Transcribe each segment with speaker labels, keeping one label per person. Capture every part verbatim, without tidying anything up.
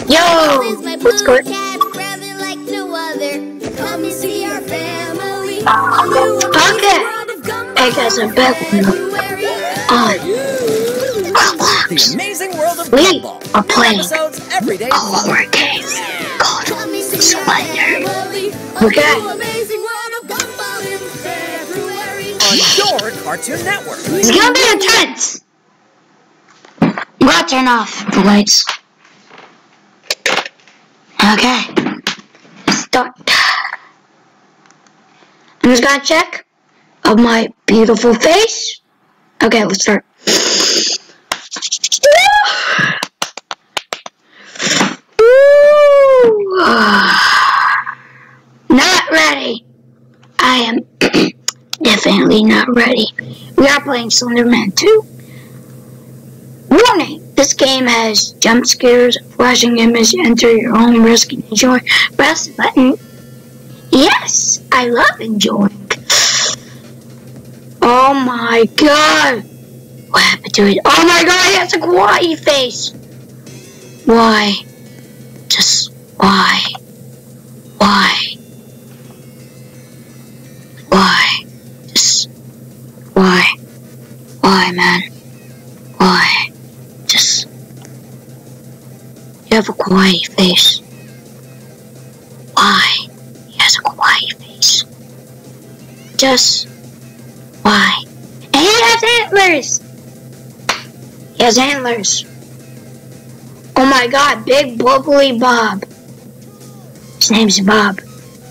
Speaker 1: Yo, what's good? Okay, hey guys, I'm back with on Roblox. We are playing a horror game called Slender. Okay.
Speaker 2: On your Cartoon Network.
Speaker 1: It's gonna be intense. I'm gonna turn off the lights. Okay. Start. I'm just gonna check of my beautiful face. Okay, let's start. Not ready. I am definitely not ready. We are playing Slenderman two. Warning! This game has jump scares, flashing image, enter your own risk and enjoy. Press the button. Yes, I love enjoying. Oh my god! What happened to it? Oh my god, he has a kawaii face! Why? Just why? Why? Why? Just why? Why, man? Why? Just you have a kawaii face. Why? He has a kawaii face. Just why? And he has antlers! He has antlers. Oh my god, Big Bubbly Bob. His name's Bob.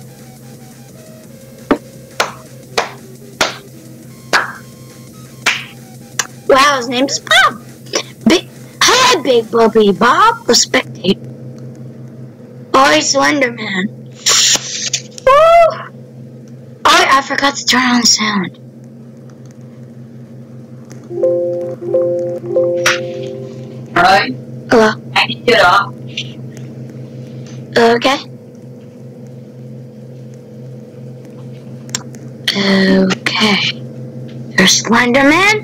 Speaker 1: Wow, his name's Bob. Big, hi, Big Bubbly Bob. Respectate. Oh, he's Slenderman. Woo! Oh, I forgot to turn on the sound.
Speaker 3: Alright.
Speaker 1: Hello.
Speaker 3: I can get off.
Speaker 1: Okay. Okay. There's Slenderman.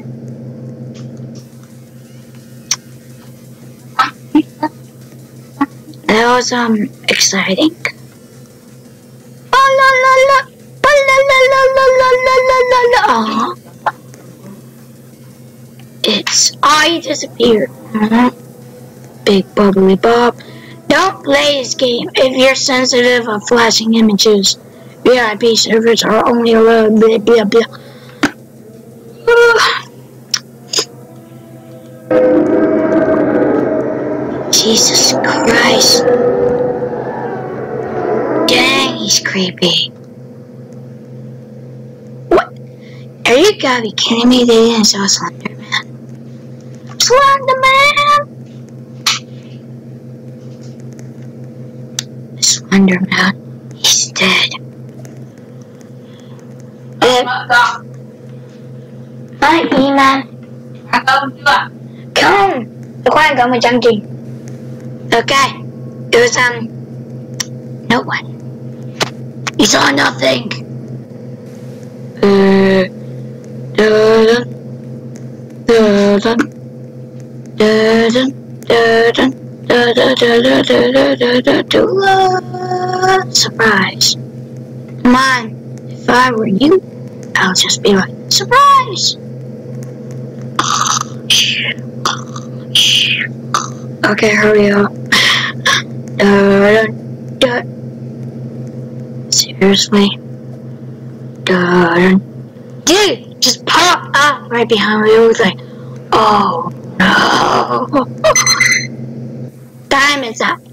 Speaker 1: That was um exciting. Oh la la la, oh, la la la la la la la la. Oh. It's I disappeared. Uh-huh. Big Bubbly Bob. Don't play this game if you're sensitive of flashing images. V I P servers are only allowed. Blah blah blah. Jesus Christ. Dang, he's creepy. What? Are you gotta be kidding me? They didn't show Slenderman. Slenderman! Slenderman, he's dead. Uh, Hi, E-Man. Come! Tôi khoan cậu một trăm trình. Okay, it was, um, no one. You saw nothing. Uh, dun, dun, dun, dun, dun, dun, dun, dun, surprise. Come on, if I were you, I'll just be like, surprise! Okay, hurry up. Dun, dun. Seriously? Dun. Dude, just pop up right behind me. It was like, oh no. Time is up.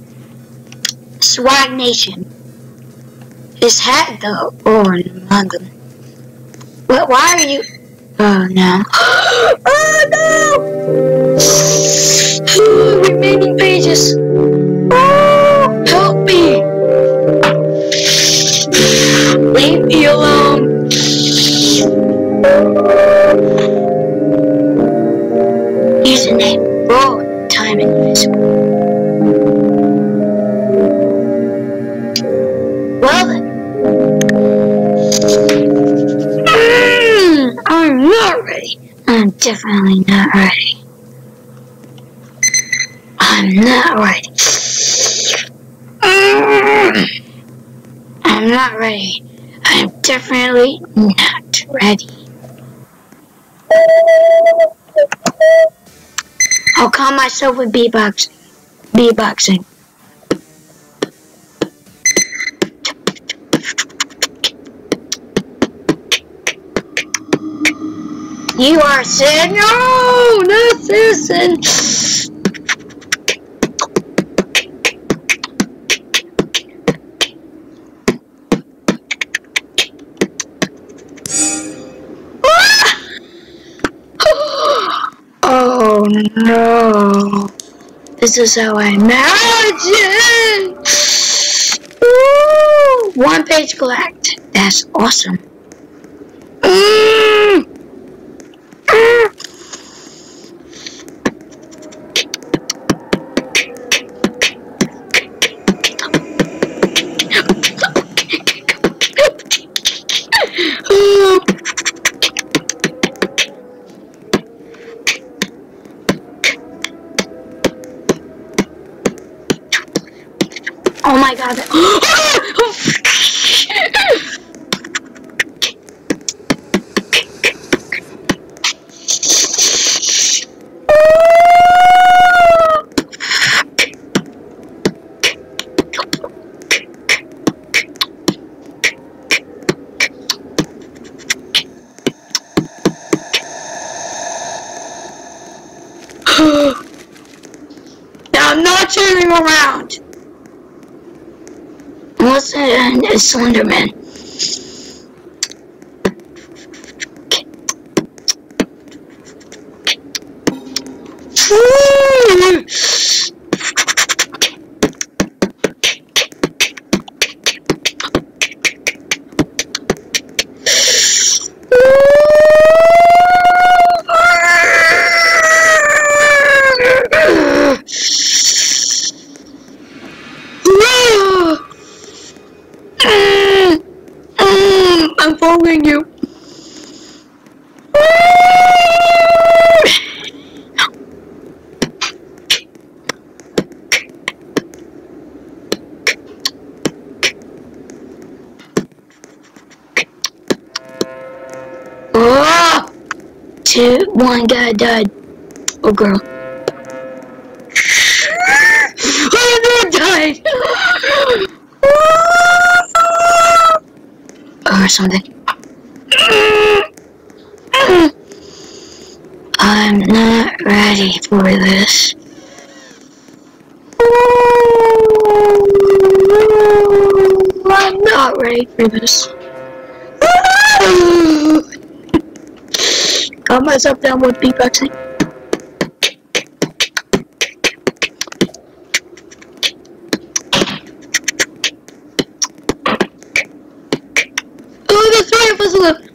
Speaker 1: Swag Nation. His hat though. Oh no. What? Why are you? Oh no. Oh no! Remaining pages. Oh, help me! Leave me alone. Username. Oh, time invisible. Well then. Mm, I'm not ready. I'm definitely not ready. I'm not ready. not ready. I am definitely not ready. I'll calm myself with beatboxing. Beatboxing. You are a citizen. No, not citizen. Oh no. This is how I imagine. Woo! One page collect. That's awesome. Mm. Mm. Oh my god. Now I'm not turning around. Unless it's Slenderman. I'm following you. Oh! Two, one guy died. Oh, girl. Oh, no, died. Or something. I'm not ready for this. I'm not ready for this. Calm myself down with beatboxing. Oh, the three of us left.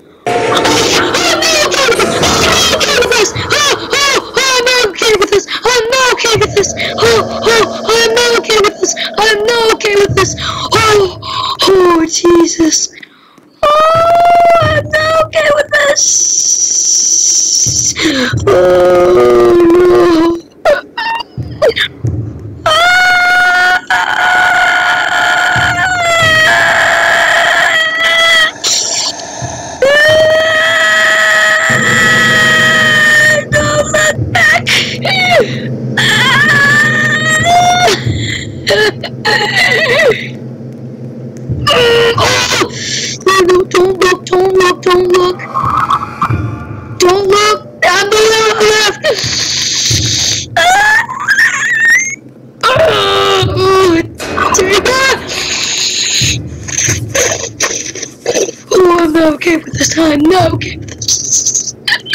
Speaker 1: I'm okay with this. I'm not okay with this. Oh, oh, I'm not okay with this. I'm not okay with this. Oh, oh, Jesus. Oh, I'm not okay with this. Oh, no. Oh no, don't look, don't look, don't look. Don't look. I'm the left. Oh, I'm not okay with this. I'm not okay with this.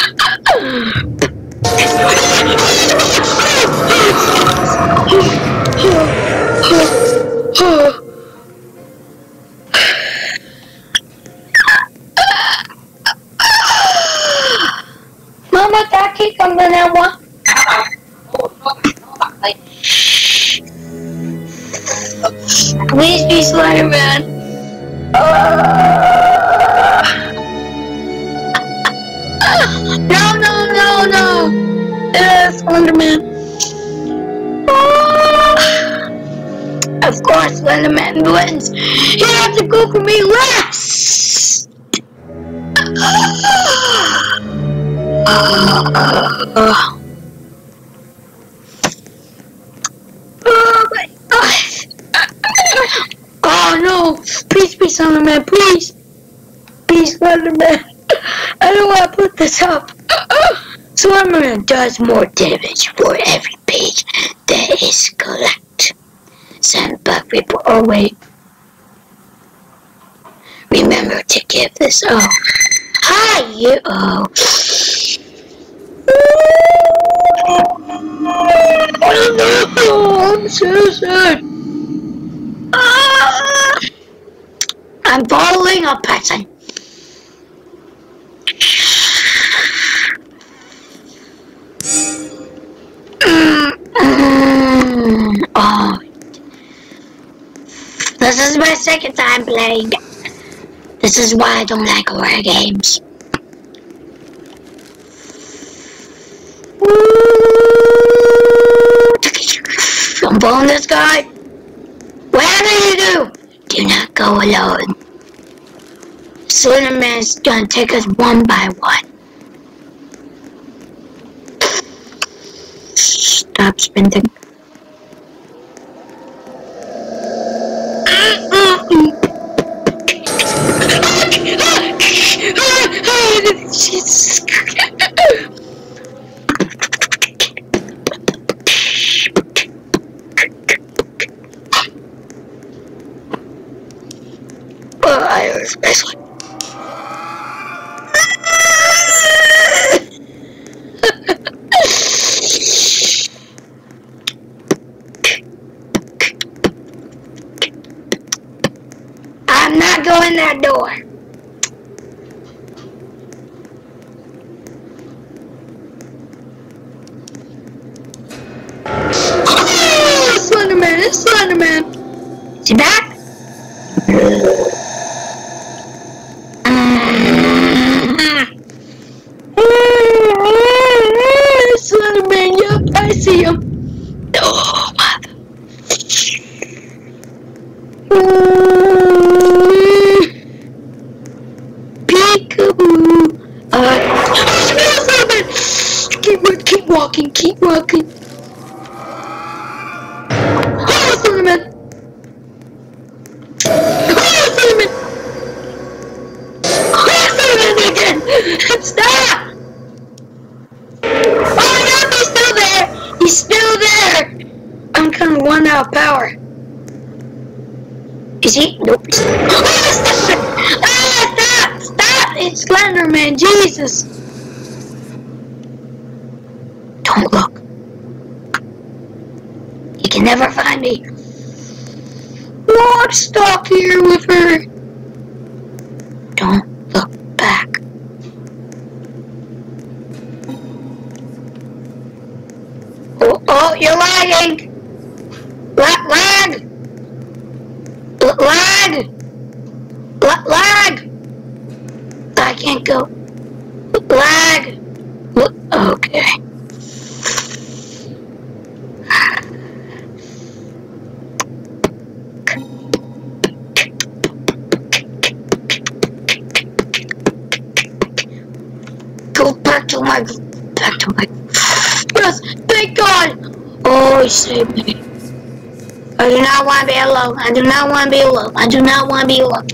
Speaker 1: Mama, Taki, come to that one. Please be Slenderman. No, no, no, no. It's Slenderman. Of course, Slenderman wins. He has to go for me last. Uh, oh my God. Oh no. Please be Slenderman, please. Please, Slenderman. I don't want to put this up. Slenderman does more damage for every page that is collected. Send bug report. Oh wait. Remember to give this. Oh. Hi, you. Oh. Oh no, I'm so sad. Ah, I'm following a person. Mm, mm, oh. This is my second time playing. This is why I don't like horror games. I'm following this guy. Whatever you do, do not go alone. Slenderman's gonna take us one by one. Stop sprinting. Jesus Christ. Oh, I especially. I'm not going that door. Oh, Slenderman, it's Slenderman. Is he back? Slenderman, yep, I see him. Oh, mother. Peekaboo. Uh, Slenderman! Keep, keep walking, keep walking. Oh, Slenderman! Oh, Slenderman! Oh, Slenderman again! Stop! Oh no, he's still there! He's still there! I'm kind of one out of power. Is he? Nope. Oh, stop! Ah, stop! Stop! It's Slenderman, Jesus! Don't look. You can never find me. Oh, I'm stuck here with her. Don't look back. Oh, oh, you're lagging! La lag! L lag! L lag! I can't go. Lag! L okay. Go back to my, back to my, yes, thank God! Oh, he saved me. I do not want to be alone. I do not want to be alone. I do not want to be alone.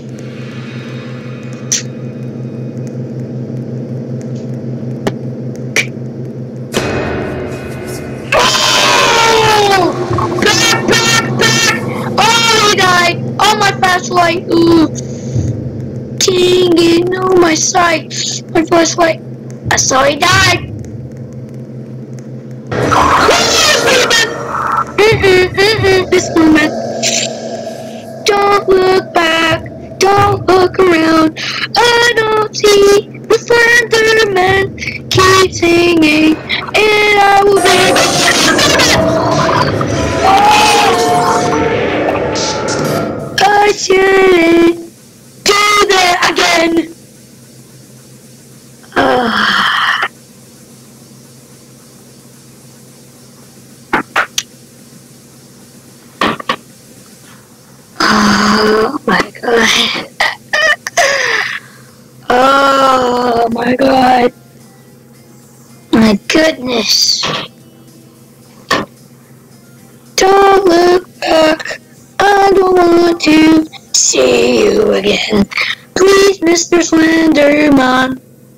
Speaker 1: Oh! Back, back, back! Oh, he died! Oh, my flashlight! Ooh. Dang it, no, my sight. My flashlight. I saw he died. Mm-mm, mm-mm, this moment. Don't look back. Don't look around. I don't see the Slenderman. Keep singing, and I will be. I shouldn't do that again. Uh. Oh my god. Oh my god. My goodness. Don't look back. I don't want to see you again. Please, Mister Slenderman.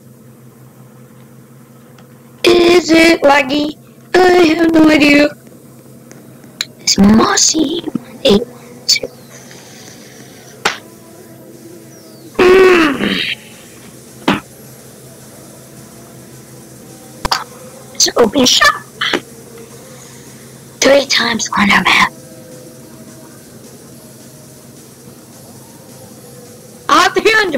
Speaker 1: Is it laggy? I have no idea. It's mossy. eight one two. Mm. It's an open shop. Three times Slenderman. Out the end.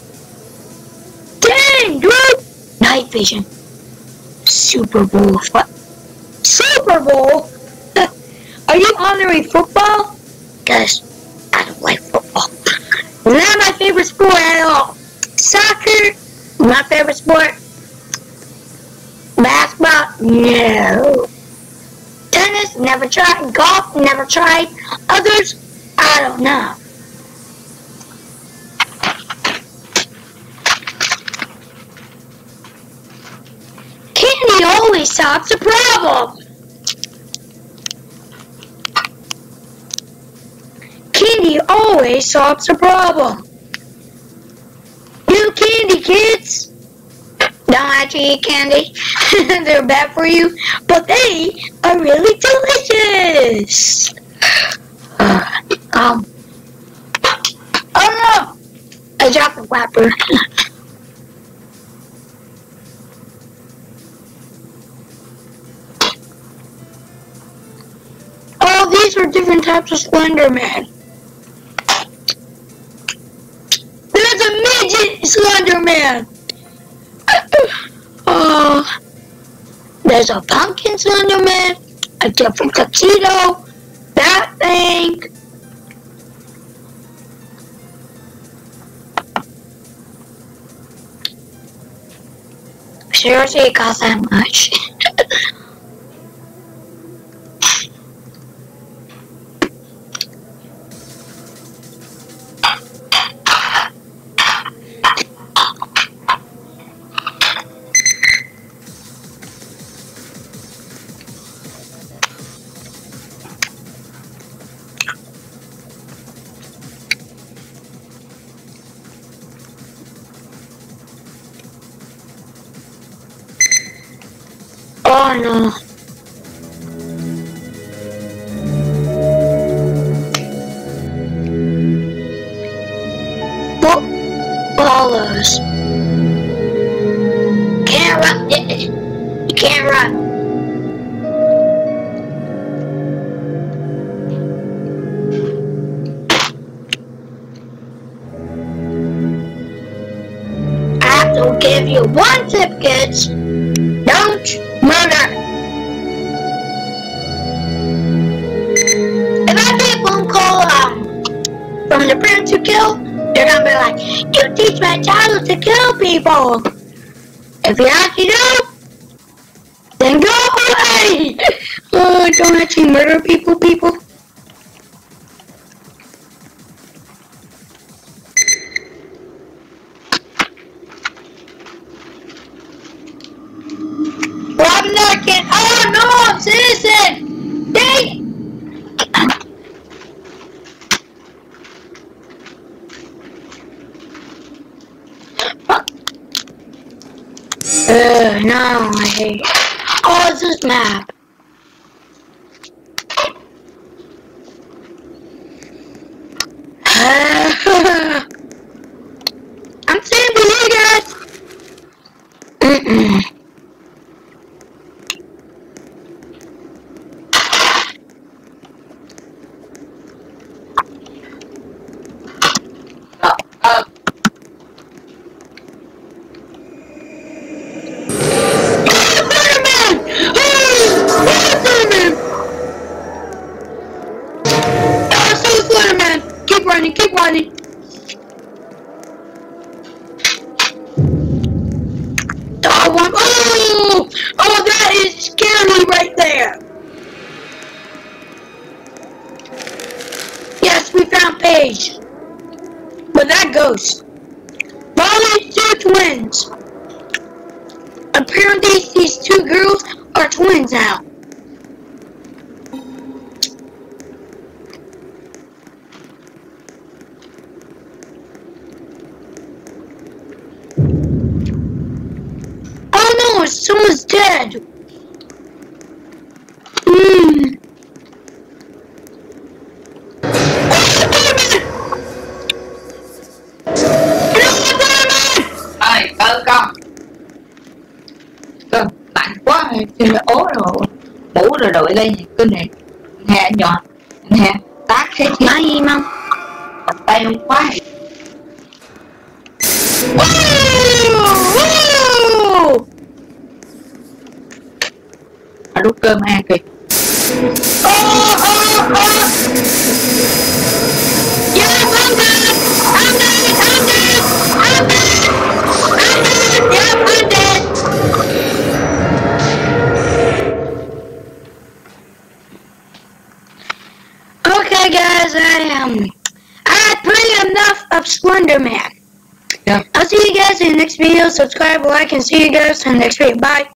Speaker 1: Dang, dude! Night vision. Super Bowl. What? Super Bowl? Are you honoring football? Because I don't like football. Not my favorite sport at all. Soccer, my favorite sport. Basketball, no. Tennis, never tried. Golf, never tried. Others, I don't know. Candy always solves the problem. Candy always solves the problem. New candy, kids. Don't actually eat candy. They're bad for you, but they are really delicious. Uh, um. Oh no! I dropped the wrapper. Oh, these are different types of Slenderman. There's a midget Slenderman. Oh, there's a pumpkin Slenderman, a different tuxedo, that thing. Seriously, it costs that much. Oh no. Footballers. Can't run. You can't run. I have to give you one tip, kids. Don't murder. If I get a phone call um, from the parents who kill, they're gonna be like, you teach my child to kill people. If you actually do, then go away. Oh, don't actually murder people, people. Rob Narcan. Oh no, I'm citizen. Dang. Uh, no, I hate it. Oh, it's this map. I'm saving you guys. Mm-mm. Keep running, keep running. Oh, one, oh, oh, that is scary right there. Yes, guys, we found Paige. But that ghost. Probably two twins. Apparently these two girls are twins now. Oh no, someone's dead. Hmm.
Speaker 3: Ơi, ơ con. Con, lạnh quá, thì ố rồi. Mũ rồi đội lên, cái này. Nè, nhọn. Nè, tác thế chứ.
Speaker 1: Nói gì không?
Speaker 3: Tay không quá. Ở đút cơm ha kìa.
Speaker 1: Oh, oh, oh. Yes, I'm dead. I'm dead. I'm dead. I'm dead. I'm dead. Yep, I'm dead. Okay, guys, I am. Um, I had plenty enough of Slender Man.
Speaker 3: Yeah.
Speaker 1: I'll see you guys in the next video. Subscribe, like, and see you guys in the next video. Bye.